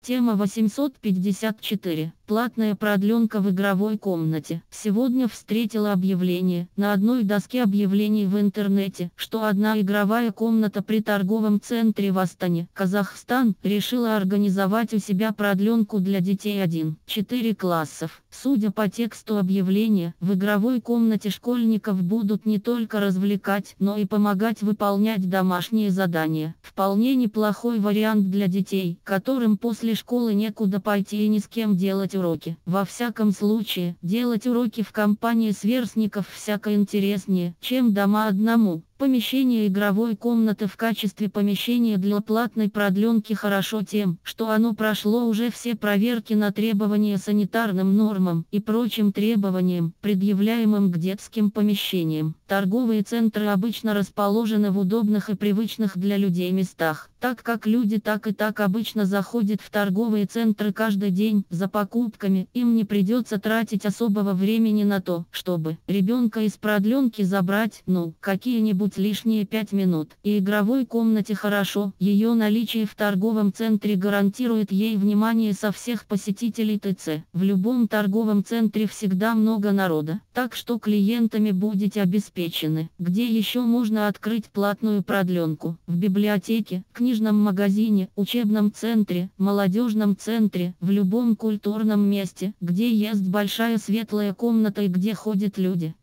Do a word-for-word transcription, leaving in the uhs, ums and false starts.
Тема восемьсот пятьдесят четыре. Платная продленка в игровой комнате. Сегодня встретила объявление на одной доске объявлений в интернете, что одна игровая комната при торговом центре в Астане, Казахстан, решила организовать у себя продленку для детей один-четыре классов. Судя по тексту объявления, в игровой комнате школьников будут не только развлекать, но и помогать выполнять домашние задания. Вполне неплохой вариант для детей, которым после школы некуда пойти и ни с кем делать уроки. Во всяком случае, делать уроки в компании сверстников всяко интереснее, чем дома одному. Помещение игровой комнаты в качестве помещения для платной продленки хорошо тем, что оно прошло уже все проверки на требования санитарным нормам и прочим требованиям, предъявляемым к детским помещениям. Торговые центры обычно расположены в удобных и привычных для людей местах, так как люди так и так обычно заходят в торговые центры каждый день за покупками, им не придется тратить особого времени на то, чтобы ребенка из продленки забрать, ну, какие-нибудь лишние пять минут. И игровой комнате хорошо, ее наличие в торговом центре гарантирует ей внимание со всех посетителей ТЦ. В любом торговом центре всегда много народа, так что клиентами будете обеспечены. Где еще можно открыть платную продленку? В библиотеке, книжном магазине, учебном центре, молодежном центре, в любом культурном месте, где есть большая светлая комната и где ходят люди.